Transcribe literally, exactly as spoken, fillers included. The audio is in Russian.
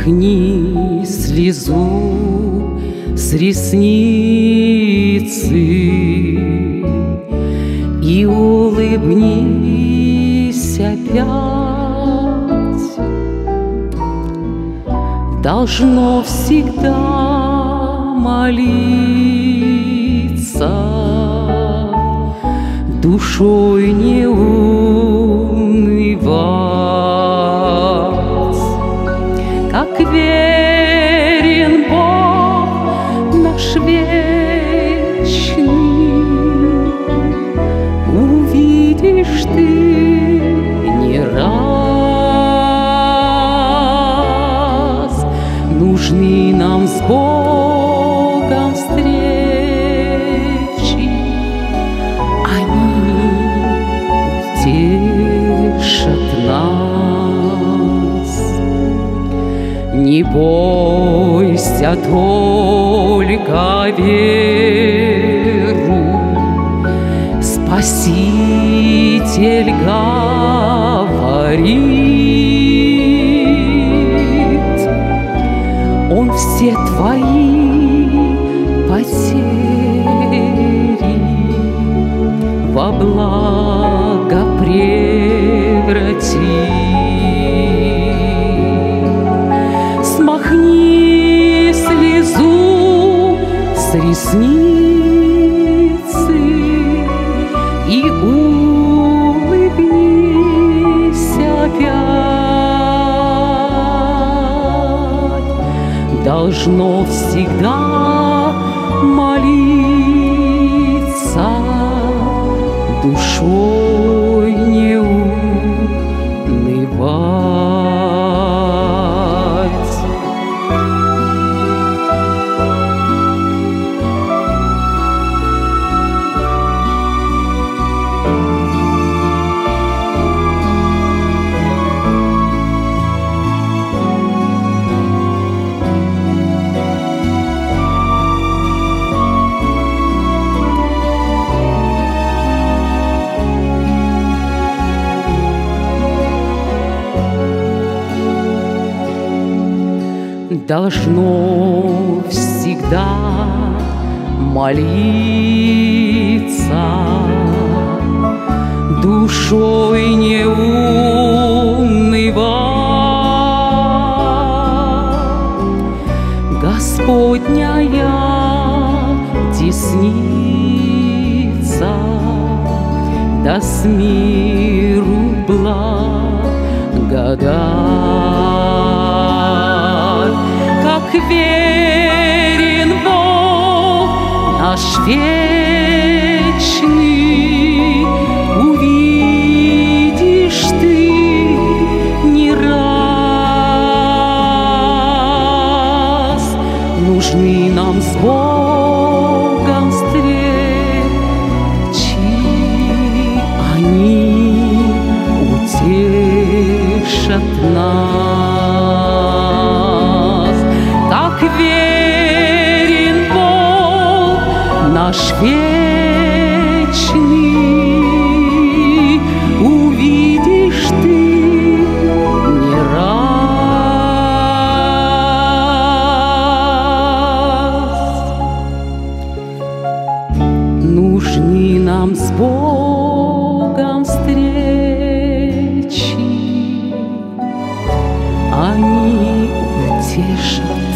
Смахни слезу с ресницы и улыбнись опять. Должно всегда молиться, душой не унывать. Как верен Бог наш вечный, увидишь ты не раз. Нужны нам с Богом встречи, они утешат нас. Не бойся только веру, Спаситель говорит, Он все твои потери во благо превратит. Смахни слезу с ресницы и улыбнись опять. Должно всегда молиться, душой не унывать. Должно всегда молиться, душой не унывать. Господняя десница даст миру благодать. Как верен Бог наш вечный, увидишь ты не раз. Нужны нам с Богом встречи, они утешат нас. Как верен Бог наш вечный, увидишь ты не раз. Нужны нам с Богом встречи, они утешат